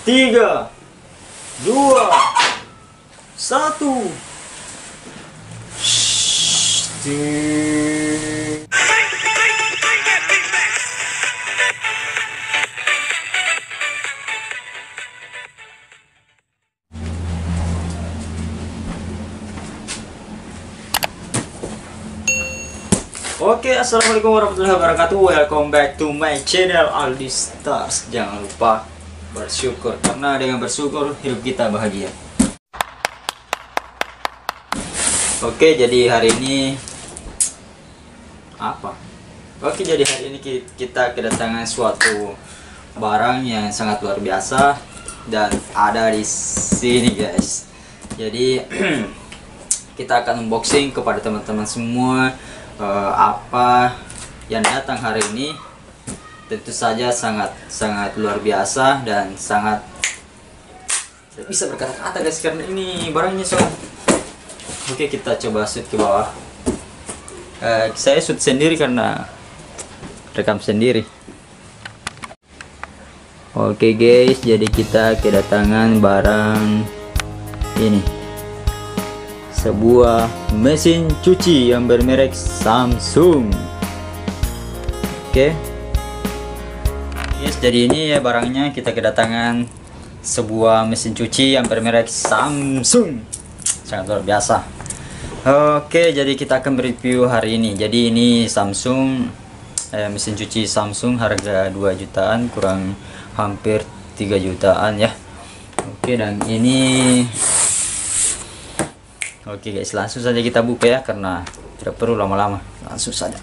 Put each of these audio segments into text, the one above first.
3, 2, 1. Oke, assalamualaikum warahmatullahi wabarakatuh. Welcome back to my channel Aldi Stars. Jangan lupa bersyukur, karena dengan bersyukur hidup kita bahagia. Oke, jadi hari ini apa? Oke, jadi hari ini kita kedatangan suatu barang yang sangat luar biasa dan ada di sini, guys. Jadi kita akan unboxing kepada teman-teman semua. Apa yang datang hari ini tentu saja sangat luar biasa dan sangat tidak bisa berkata-kata, guys, karena ini barangnya soal. Oke, kita coba shoot ke bawah. Saya shoot sendiri karena rekam sendiri. Oke, guys, jadi kita kedatangan barang ini, sebuah mesin cuci yang bermerek Samsung. Oke, yes, jadi ini ya barangnya. Kita kedatangan sebuah mesin cuci yang bermerek Samsung, sangat luar biasa. Oke, jadi kita akan review hari ini. Jadi ini Samsung, mesin cuci Samsung, harga 2 jutaan, kurang hampir 3 jutaan ya. Oke, dan ini oke, guys, langsung saja kita buka ya, karena tidak perlu lama-lama, langsung saja.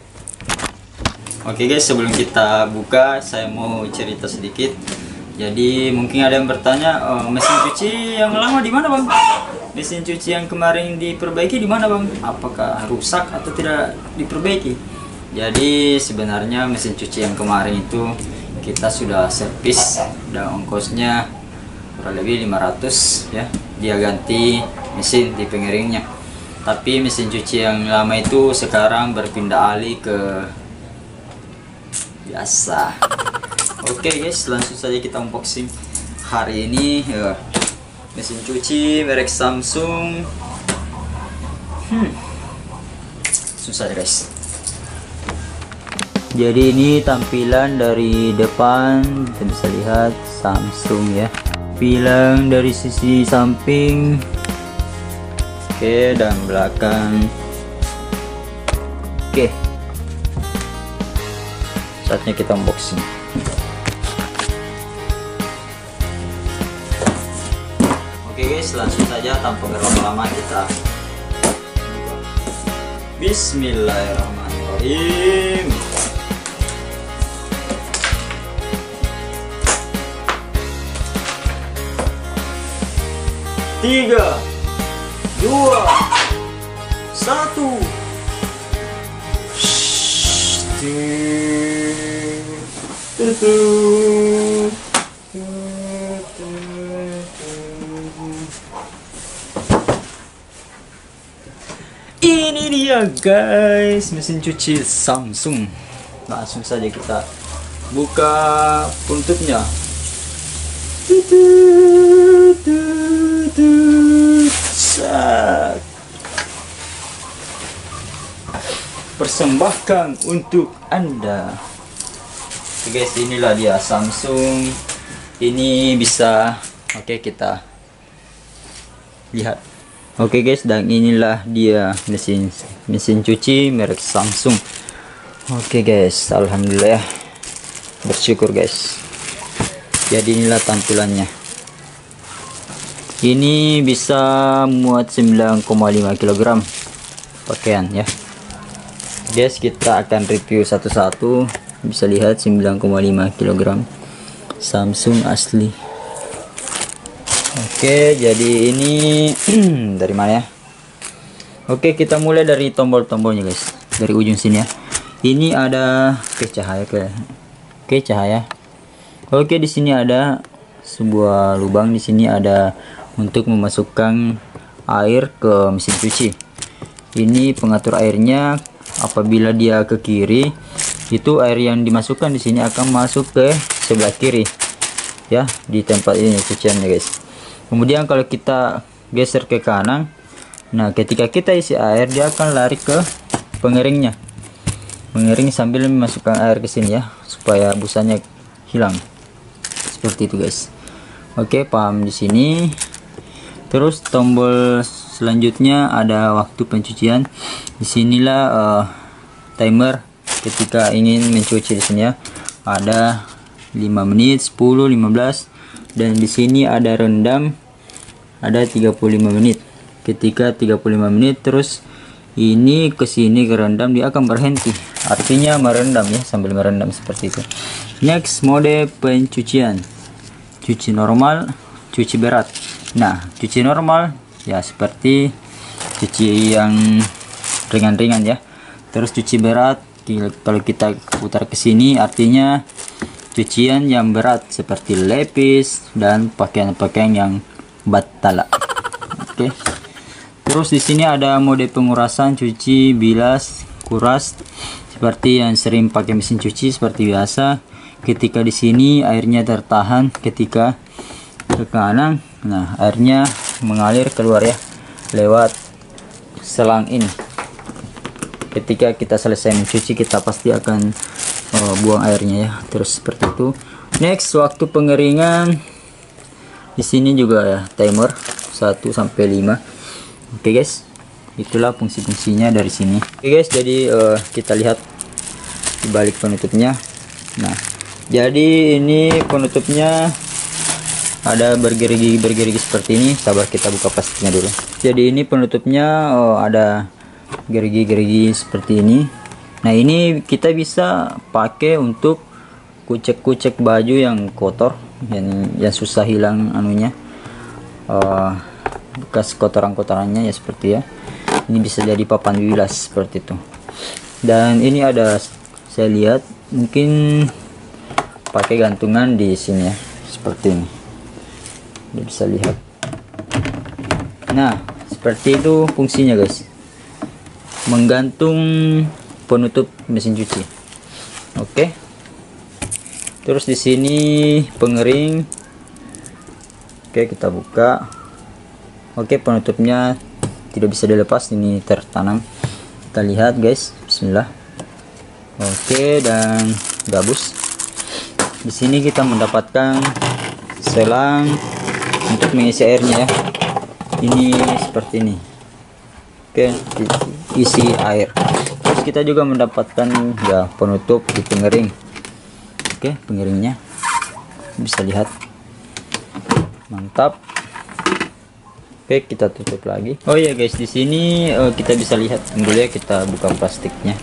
Oke, guys, sebelum kita buka saya mau cerita sedikit. Jadi mungkin ada yang bertanya, mesin cuci yang lama di mana, Bang? Mesin cuci yang kemarin diperbaiki di mana, Bang? Apakah rusak atau tidak diperbaiki? Jadi sebenarnya mesin cuci yang kemarin itu kita sudah servis dan ongkosnya kurang lebih 500 ya. Dia ganti mesin di pengiringnya, tapi mesin cuci yang lama itu sekarang berpindah alih ke biasa. Oke, guys, langsung saja kita unboxing hari ini ya. Mesin cuci merek Samsung. Susah, guys. Jadi ini tampilan dari depan, kita bisa lihat Samsung ya. Tampilan dari sisi samping, oke, dan belakang. Oke, saatnya kita unboxing. Oke, guys, langsung saja tanpa berlama-lama kita Bismillahirrahmanirrahim. Tiga, 2, 1. Ini dia, guys, mesin cuci Samsung. Langsung saja kita buka punutnya. Persembahkan untuk Anda. Oke, guys, inilah dia Samsung. Ini bisa, oke, kita lihat. Oke, guys, dan inilah dia mesin cuci merek Samsung. Oke, guys, alhamdulillah, bersyukur, guys. Jadi inilah tampilannya. Ini bisa muat 9,5 kg pakaian ya. Guys, kita akan review satu-satu. Bisa lihat 9,5 kg Samsung asli. Oke, jadi ini dari mana ya? Oke, kita mulai dari tombol-tombolnya, guys. Dari ujung sini ya. Ini ada cahaya. Oke, di sini ada sebuah lubang. Di sini ada untuk memasukkan air ke mesin cuci. Ini pengatur airnya. Apabila dia ke kiri, itu air yang dimasukkan di sini akan masuk ke sebelah kiri. ya di tempat ini cuciannya guys. Kemudian kalau kita geser ke kanan, nah ketika kita isi air dia akan lari ke pengeringnya, mengering sambil memasukkan air ke sini ya, supaya busanya hilang. Seperti itu guys. Oke, paham di sini. Terus tombol selanjutnya ada waktu pencucian. Disinilah timer ketika ingin mencuci. Di sini ya ada 5 menit, 10, 15, dan di sini ada rendam, ada 35 menit. Ketika 35 menit terus ini ke sini ke rendam, dia akan berhenti, artinya merendam ya, sambil merendam seperti itu. Next, mode pencucian, cuci normal, cuci berat. Nah, cuci normal ya seperti cuci yang ringan-ringan ya. Terus cuci berat, kalau kita putar ke sini artinya cucian yang berat seperti lepis dan pakaian-pakaian yang batala. Oke. Terus di sini ada mode pengurasan, cuci, bilas, kuras, seperti yang sering pakai mesin cuci seperti biasa. Ketika di sini airnya tertahan, ketika ke kanan, nah airnya mengalir keluar ya lewat selang ini. Ketika kita selesai mencuci, kita pasti akan buang airnya ya. Terus seperti itu. Next, waktu pengeringan. Di sini juga ya timer 1 sampai 5. Oke guys, itulah fungsi-fungsinya dari sini. Oke guys, jadi kita lihat di balik penutupnya. Nah, jadi ini penutupnya ada bergerigi seperti ini. Sabar, kita buka plastiknya dulu. Jadi ini penutupnya ada gerigi-gerigi seperti ini. Nah, ini kita bisa pakai untuk kucek-kucek baju yang kotor, yang susah hilang anunya, bekas kotoran-kotorannya ya, seperti ya. Ini bisa jadi papan bilas seperti itu. Dan ini ada, saya lihat mungkin pakai gantungan di sini ya, seperti ini. Anda bisa lihat. Nah, seperti itu fungsinya guys. Menggantung penutup mesin cuci. Oke. Terus di sini pengering. Oke, kita buka. Oke, penutupnya tidak bisa dilepas, ini tertanam. Kita lihat guys. Bismillah. Oke, dan gabus. Di sini kita mendapatkan selang untuk mengisi airnya ya. Ini seperti ini. Oke, isi air. Terus kita juga mendapatkan ya penutup di pengering. Oke, pengeringnya bisa lihat. Mantap. Oke, kita tutup lagi. Oh ya guys, di sini kita bisa lihat dulu ya, kita buka plastiknya.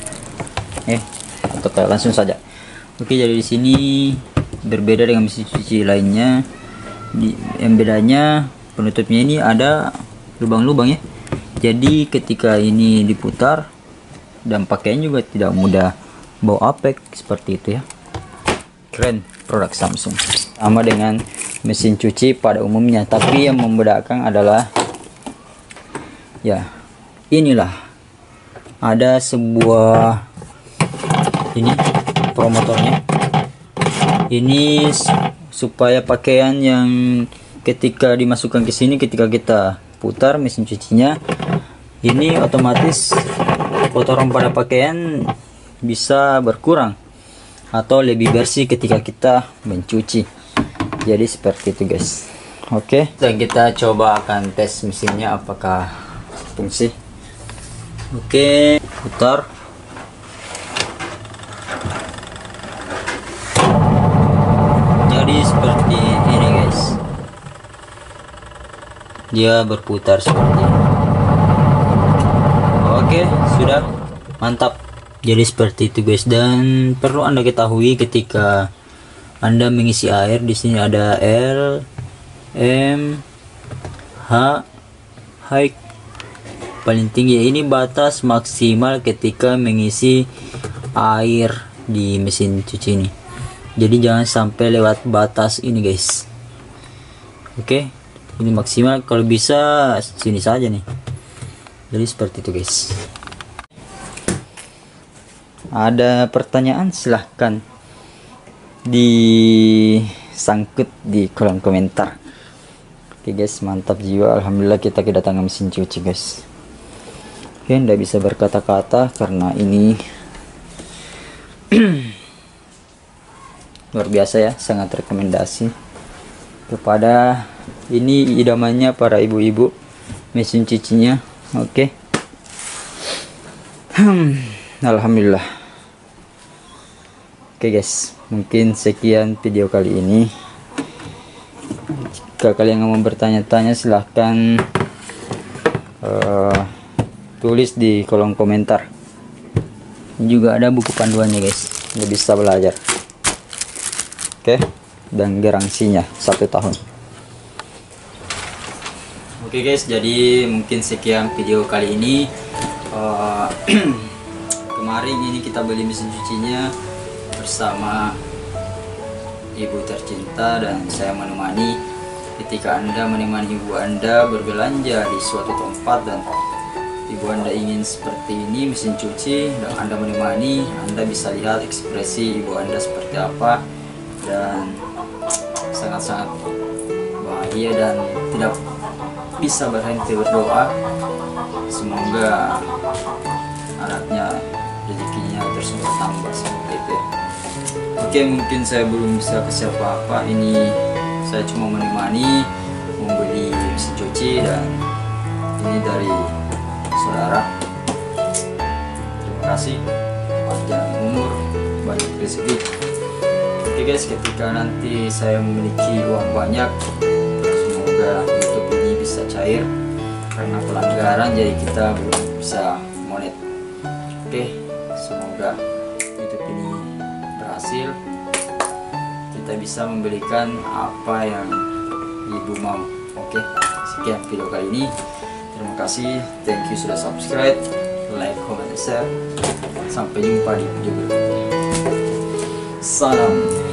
Atau langsung saja. Oke, jadi di sini berbeda dengan mesin cuci lainnya. Yang bedanya penutupnya ini ada lubang-lubang ya. Jadi ketika ini diputar dan pakaian juga tidak mudah bau apek seperti itu ya. Keren produk Samsung. Sama dengan mesin cuci pada umumnya, tapi yang membedakan adalah ya inilah ada sebuah ini promotornya. Ini supaya pakaian yang ketika dimasukkan ke sini, ketika kita putar mesin cucinya, ini otomatis kotoran pada pakaian bisa berkurang atau lebih bersih ketika kita mencuci. Jadi seperti itu guys. Oke, dan kita coba akan tes mesinnya apakah fungsi. Oke, putar. Jadi seperti ini guys, dia berputar seperti ini. Oke, sudah mantap. Jadi seperti itu guys, dan perlu Anda ketahui ketika Anda mengisi air, di sini ada L, M, H, high paling tinggi. Ini batas maksimal ketika mengisi air di mesin cuci ini. Jadi jangan sampai lewat batas ini guys. Oke, ini maksimal, kalau bisa sini saja nih. Jadi seperti itu guys. Ada pertanyaan silahkan di sangkut di kolom komentar. Oke guys, mantap jiwa. Alhamdulillah kita kedatangan mesin cuci guys. Oke, nggak bisa berkata-kata karena ini luar biasa ya, sangat rekomendasi kepada ini idamannya para ibu-ibu mesin cucinya. Oke. Alhamdulillah. Oke guys, mungkin sekian video kali ini. Jika kalian mau bertanya-tanya silahkan tulis di kolom komentar. Juga ada buku panduannya guys, Anda bisa belajar. Oke, dan garansinya 1 tahun. Oke guys, jadi mungkin sekian video kali ini. Kemarin ini kita beli mesin cucinya bersama ibu tercinta dan saya menemani. Ketika Anda menemani ibu Anda berbelanja di suatu tempat dan ibu Anda ingin seperti ini mesin cuci dan Anda menemani, Anda bisa lihat ekspresi ibu Anda seperti apa, dan sangat-sangat bahagia dan tidak bisa berhenti berdoa semoga anaknya rezekinya terus bertambah seperti itu ya. Oke, mungkin saya belum bisa kasih apa-apa, ini saya cuma menemani membeli mesin cuci dan ini dari saudara. Terima kasih, panjang umur, banyak rezeki. Oke guys, ketika nanti saya memiliki uang banyak, semoga YouTube ini bisa cair karena pelanggaran, jadi kita belum bisa monet. Oke, semoga YouTube ini berhasil, kita bisa membelikan apa yang ibu mau. Oke, sekian video kali ini. Terima kasih, thank you sudah subscribe, like, comment, share. Sampai jumpa di video berikutnya. Salam.